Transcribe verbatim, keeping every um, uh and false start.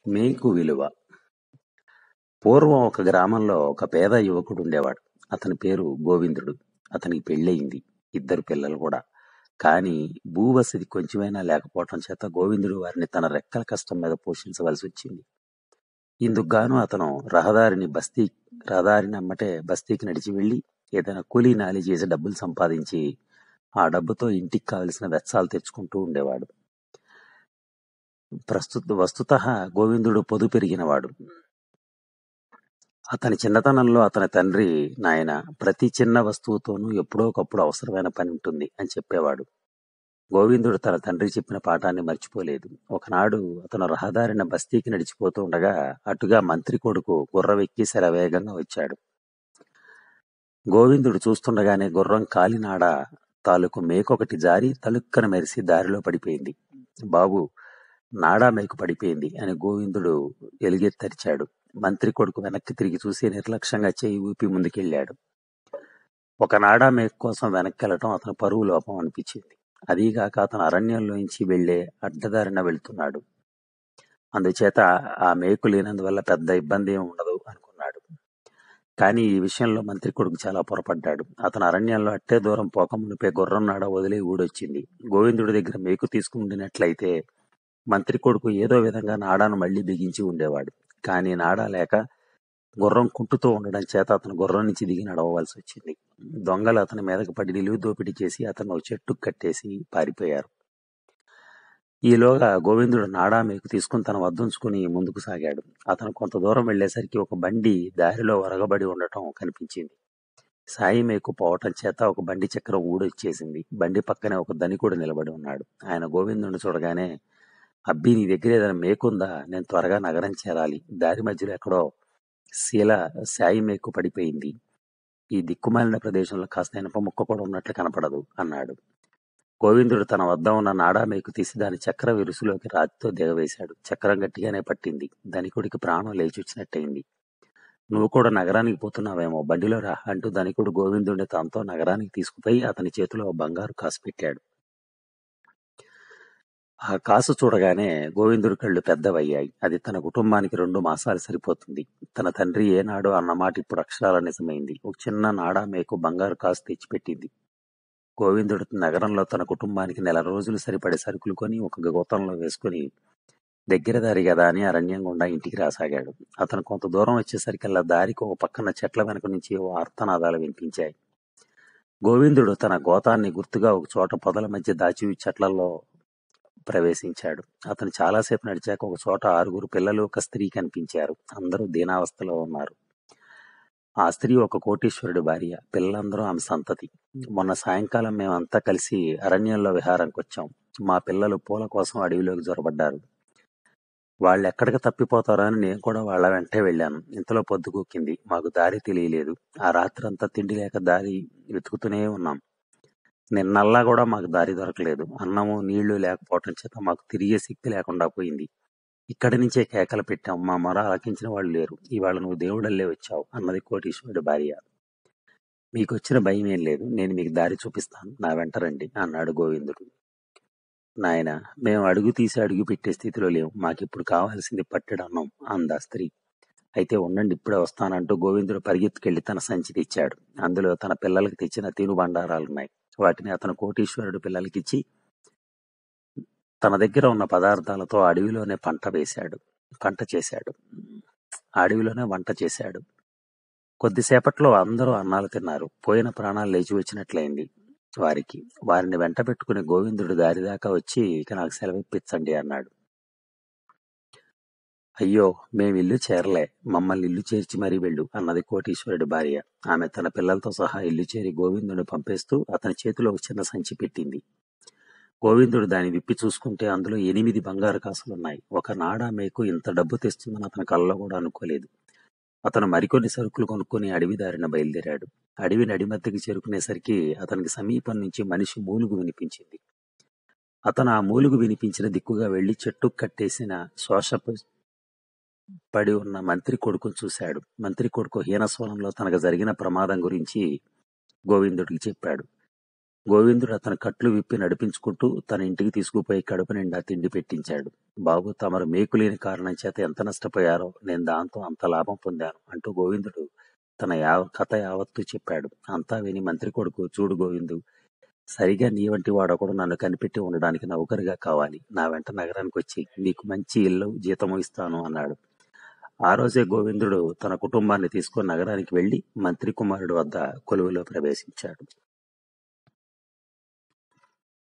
మీకు విలువ. పూర్వం ఒక గ్రామంలో ఒక పేద యువకుడు ఉండేవాడు. అతని పేరు గోవిందుడు. అతనికి పెళ్ళయింది. ఇద్దరు పిల్లలు కూడా. కానీ భూవసతి కొంచెమైనా లేకపోవటం చేత గోవిందుడు వారిని తన రెక్కల కష్టం మీద పోషించవలసి వచ్చింది. ఇందుకుగాను అతను రహదారిని బస్తీ రహదారిని అమ్మటే బస్తీకి నడిచి వెళ్లి ఏదైనా కూలీ నాలి చేసి డబ్బులు సంపాదించి ఆ డబ్బుతో ఇంటికి కావలసిన వెచ్చాలు తెచ్చుకుంటూ ఉండేవాడు. ప్రస్తుత వస్తుతః గోవిందుడు పొదు పెరిగినవాడు. అతని చిన్నతనంలో అతని తండ్రి, నాయన ప్రతి చిన్న వస్తువుతోనూ ఎప్పుడో ఒకప్పుడు అవసరమైన పని ఉంటుంది అని చెప్పేవాడు. గోవిందుడు తన తండ్రి చెప్పిన పాఠాన్ని మర్చిపోలేదు. ఒకనాడు అతను రహదారిన బస్తీకి నడిచిపోతూ ఉండగా అటుగా మంత్రి కొడుకు గుర్రమెక్కి శరవేగంగా వచ్చాడు. గోవిందుడు చూస్తుండగానే గుర్రం కాలినాడ తాలూకు మేకొకటి జారి తలుక్కన మెరిసి దారిలో పడిపోయింది. బాబు, నాడా మేకు పడిపోయింది అని గోవిందుడు ఎలుగెత్తరిచాడు. మంత్రి కొడుకు వెనక్కి తిరిగి చూసి నిర్లక్ష్యంగా చేయి ఊపి ముందుకెళ్ళాడు. ఒక నాడా మేకు కోసం వెనక్కి వెళ్ళటం అతను పరువు లోపం అనిపించింది. అదీగాక అతను అరణ్యంలోంచి వెళ్లే అడ్డదారిన వెళ్తున్నాడు. అందుచేత ఆ మేకు లేనందువల్ల పెద్ద ఇబ్బంది ఏమి ఉండదు అనుకున్నాడు. కానీ ఈ విషయంలో మంత్రి కొడుకు చాలా పొరపడ్డాడు. అతను అరణ్యంలో అట్టే దూరం పోకమునిపే గుర్రం నాడ వదిలే ఊడొచ్చింది. గోవిందుడి దగ్గర మేకు తీసుకుండినట్లయితే మంత్రి కొడుకు ఏదో విధంగా నాడాను మళ్లీ బిగించి ఉండేవాడు. కానీ నాడా లేక గుర్రం కుంటుతూ ఉండడం చేత అతను గుర్రం నుంచి దిగి నడవవలసి వచ్చింది. దొంగలు అతని మీదకు పడి నిలువు దోపిడీ చేసి అతను ఒక చెట్టుకు కట్టేసి పారిపోయారు. ఈలోగా గోవిందుడు నాడా మేకు తీసుకుని తన వద్దుంచుకుని ముందుకు సాగాడు. అతను కొంత దూరం వెళ్లేసరికి ఒక బండి దారిలో ఒరగబడి ఉండటం కనిపించింది. సాయి మేకు పోవటం చేత ఒక బండి చక్రం ఊడొచ్చేసింది. బండి పక్కనే ఒక ధనికుడు నిలబడి ఉన్నాడు. ఆయన గోవిందుడిని చూడగానే, అబ్బి, నీ దగ్గర ఏదైనా మేకుందా? నేను త్వరగా నగరం చేరాలి. దారి మధ్యలో ఎక్కడో శీల సాయి మేకు పడిపోయింది. ఈ దిక్కుమాలిన ప్రదేశంలో కాస్త ఇనప ముక్క కూడా ఉన్నట్లు కనపడదు అన్నాడు. గోవిందుడు తన వద్ద ఉన్న నాడా మేకు తీసి దాని చక్ర విరుసులోకి రాతితో దిగవేశాడు. చక్రం గట్టిగానే పట్టింది. ధనికుడికి ప్రాణం లేచొచ్చినట్టయింది. నువ్వు కూడా నగరానికి పోతున్నావేమో, బండిలో రా అంటూ ధనికుడు గోవిందుడిని తనతో నగరానికి తీసుకుపోయి అతని చేతిలో బంగారు కాసు పెట్టాడు. ఆ కాసు చూడగానే గోవిందుడి కళ్ళు పెద్దవయ్యాయి. అది తన కుటుంబానికి రెండు మాసాలు సరిపోతుంది. తన తండ్రి ఏనాడో అన్నమాట ఇప్పుడు అక్షరాల నిజమైంది. ఒక చిన్న నాడా మేకు బంగారు కాసు తెచ్చిపెట్టింది. గోవిందుడు నగరంలో తన కుటుంబానికి నెల రోజులు సరిపడే సరుకులు కొని ఒక గోతంలో వేసుకుని దగ్గర దారి కదా అని అరణ్యం గుండా ఇంటికి రాసాగాడు. అతను కొంత దూరం వచ్చేసరికల్లా దారికి ఒక పక్కన చెట్ల వెనక నుంచి ఓ ఆర్తనాదాలు వినిపించాయి. గోవిందుడు తన గోతాన్ని గుర్తుగా ఒక చోట పొదల మధ్య దాచి చెట్లలో ప్రవేశించాడు. అతను చాలాసేపు నడిచాక ఒక చోట ఆరుగురు పిల్లలు, ఒక స్త్రీ కనిపించారు. అందరూ దీనావస్థలో ఉన్నారు. ఆ స్త్రీ ఒక కోటీశ్వరుడి భార్య. పిల్లలందరూ ఆమె సంతతి. మొన్న సాయంకాలం మేమంతా కలిసి అరణ్యంలో విహారానికి వచ్చాం. మా పిల్లలు పూల కోసం అడవిలోకి జొరబడ్డారు. వాళ్ళు ఎక్కడికి తప్పిపోతారో అని నేను కూడా వాళ్ళ వెంటే వెళ్ళాను. ఇంతలో పొద్దుగూకింది. మాకు దారి తెలియలేదు. ఆ రాత్రంతా తిండి లేక దారి వెతుకుతూనే ఉన్నాం. నిన్నల్లా కూడా మాకు దారి దొరకలేదు. అన్నము నీళ్లు లేకపోవటం చేత మాకు తిరిగే శక్తి లేకుండా పోయింది. ఇక్కడి నుంచే కేకలు పెట్టాం. మా మొర ఆలకించిన వాళ్ళు లేరు. ఇవాళ నువ్వు దేవుడల్లే వచ్చావు అన్నది కోటీశ్వరుడి భార్య. మీకు వచ్చిన భయం ఏం లేదు. నేను మీకు దారి చూపిస్తాను. నా వెంట రండి అన్నాడు గోవిందుడు. నాయన, మేము అడుగు తీసి అడుగు పెట్టే స్థితిలో లేవు. మాకిప్పుడు కావాల్సింది పట్టెడన్నం అందా స్త్రీ. అయితే ఉండండి, ఇప్పుడే వస్తానంటూ గోవిందుడు పరిగెత్తుకెళ్లి తన సంచి తెచ్చాడు. అందులో తన పిల్లలకి తెచ్చిన తినుబండారాలున్నాయి. వాటిని అతను కోటీశ్వరుడు పిల్లలకిచ్చి తన దగ్గర ఉన్న పదార్థాలతో అడవిలోనే పంట వేశాడు పంట చేశాడు అడవిలోనే వంట చేశాడు. కొద్దిసేపట్లో అందరూ అన్నాలు తిన్నారు. పోయిన ప్రాణాలు లేచి వచ్చినట్లయింది వారికి. వారిని వెంట పెట్టుకుని గోవిందుడు దారిదాకా వచ్చి, ఇక నాకు సెలవిప్పించండి అన్నాడు. అయ్యో, మేం ఇల్లు చేరలే. మమ్మల్ని ఇల్లు చేర్చి మరీ వెళ్ళు అన్నది కోటీశ్వరుడి భార్య. ఆమె తన పిల్లలతో సహా ఇల్లు చేరి గోవిందుడిని పంపేస్తూ అతని చేతిలో ఒక చిన్న సంచి పెట్టింది. గోవిందుడు దాన్ని విప్పి చూసుకుంటే అందులో ఎనిమిది బంగారు కాసులున్నాయి. ఒక నాడా మేకు ఇంత డబ్బు తెస్తుందని అతని కలలో కూడా అనుకోలేదు. అతను మరికొన్ని సరుకులు కొనుక్కొని అడవి దారిన బయలుదేరాడు. అడవి నడిమధ్యకి చేరుకునేసరికి అతనికి సమీపం నుంచి మనిషి మూలుగు వినిపించింది. అతను ఆ మూలుగు వినిపించిన దిక్కుగా వెళ్లి చెట్టుకు కట్టేసిన శోష పడి ఉన్న మంత్రి కొడుకును చూశాడు. మంత్రి కొడుకు హీనస్వరంలో తనకు జరిగిన ప్రమాదం గురించి గోవిందుడికి చెప్పాడు. గోవిందుడు అతని కట్లు విప్పి నడిపించుకుంటూ తన ఇంటికి తీసుకుపోయి కడుపు నిండా తిండి పెట్టించాడు. బాబు, తమరు మేకులేని కారణం చేత ఎంత నష్టపోయారో నేను దాంతో అంత లాభం పొందాను అంటూ గోవిందుడు తన యావ కథ యావత్తూ చెప్పాడు. అంతా విని మంత్రి కొడుకు, చూడు గోవిందు, సరిగా నీ వంటి వాడొకడు నన్ను కనిపెట్టి ఉండడానికి నౌకరుగా కావాలి. నా వెంట నగరానికి వచ్చి నీకు మంచి ఇల్లు జీతము ఇస్తాను అన్నాడు. ఆ రోజే గోవిందుడు తన కుటుంబాన్ని తీసుకుని నగరానికి వెళ్లి మంత్రి కుమారుడు వద్ద కొలువులో ప్రవేశించాడు.